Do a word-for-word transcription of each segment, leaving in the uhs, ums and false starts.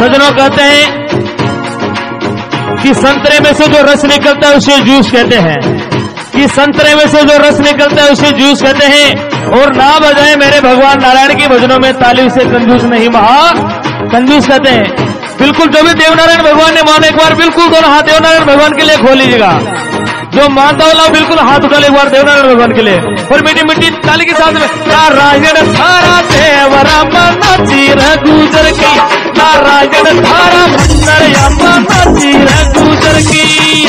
सज्जनों कहते हैं कि संतरे में से जो रस निकलता है उसे जूस कहते हैं, कि संतरे में से जो रस निकलता है उसे जूस कहते हैं। और ना बजाए मेरे भगवान नारायण की भजनों में ताली से कंजूस नहीं, महा कंजूस कहते हैं। बिल्कुल जो भी देवनारायण भगवान ने मानो एक बार बिल्कुल दोनों हाथ देवनारायण भगवान के लिए खोल लीजिएगा। जो मानता वाला बिल्कुल हाथ उठा ले एक बार देवनारायण भगवान के लिए, और मीठी मीठी ताली के साथ में नारायण थारा देवरा मना चीर गुजर की, नारायण थारा मंदर या मना चीर गुजर की।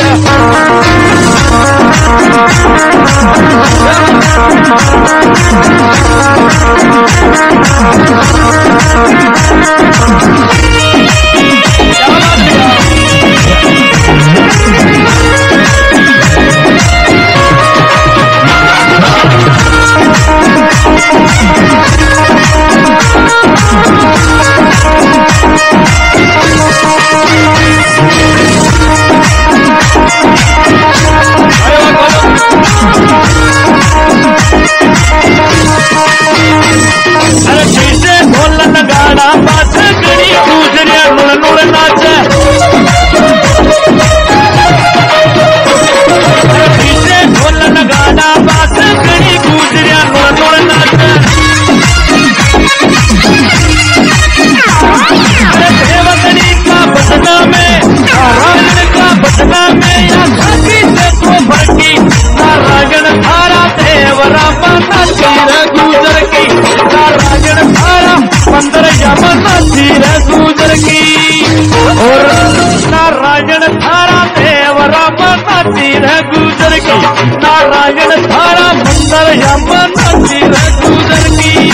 नारायण थारा देवरा मना चीर गुजर की, नारायण थारा मंदर यमुना चीर गुजर की।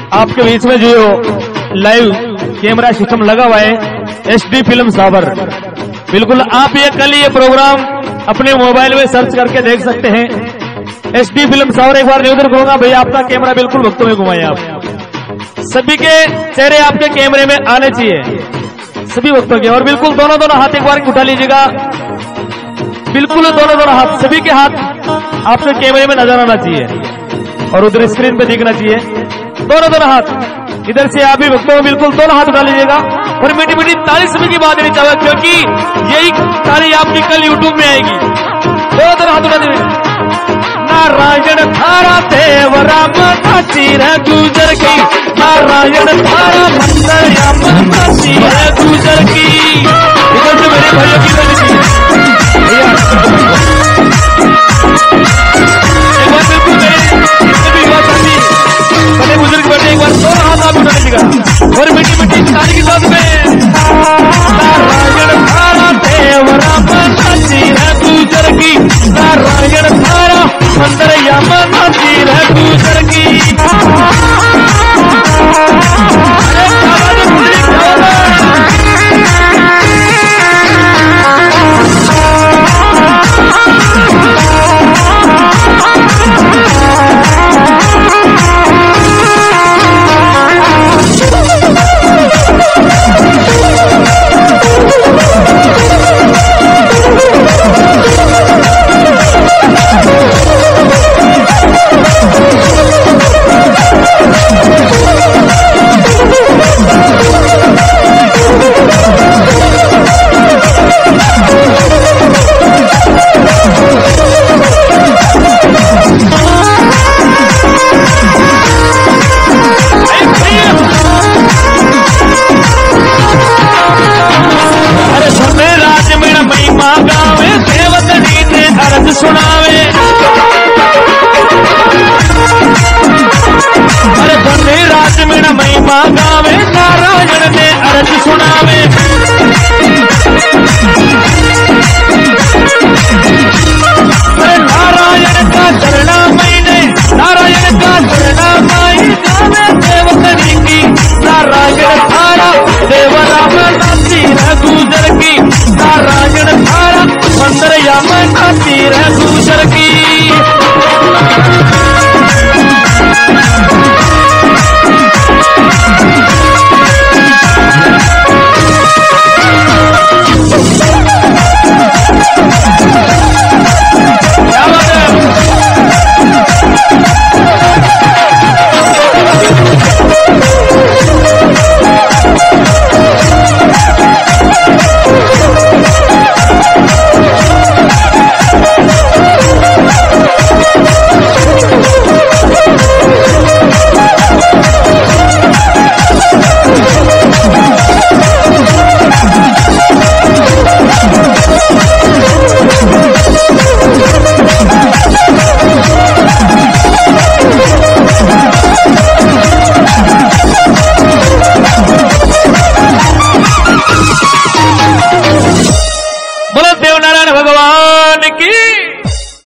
आपके बीच में जो लाइव कैमरा सिस्टम लगा हुआ है एचडी फिल्म सावर, बिल्कुल आप ये कल ये प्रोग्राम अपने मोबाइल में सर्च करके देख सकते हैं। एचडी फिल्म सावर एक बार निवेदन करूंगा भैया आपका कैमरा बिल्कुल भक्तों में घुमाइए आप, सभी के चेहरे आपके कैमरे में आने चाहिए सभी भक्तों के, और बिल्कुल दोनों दोनों हाथ एक बार उठा लीजिएगा, बिल्कुल दोनों दोनों हाथ सभी के हाथ आपके कैमरे में नजर आना चाहिए और उधर स्क्रीन पे दिखना चाहिए। दोनों दोनों हाथ इधर से आप भी भक्तों बिल्कुल दोनों हाथ उठा लीजिएगा और मीठी मीठी ताली सभी की बात नहीं चाहता, क्योंकि यही ताली आपकी कल यूट्यूब में आएगी। दोनों दोनों हाथ उठा दीजिए। नारायण थारा देव राम का चीर गुजर की, नारायण थारा मंदिर राम का चीर गुजर की। इधर से मेरे भाइयों की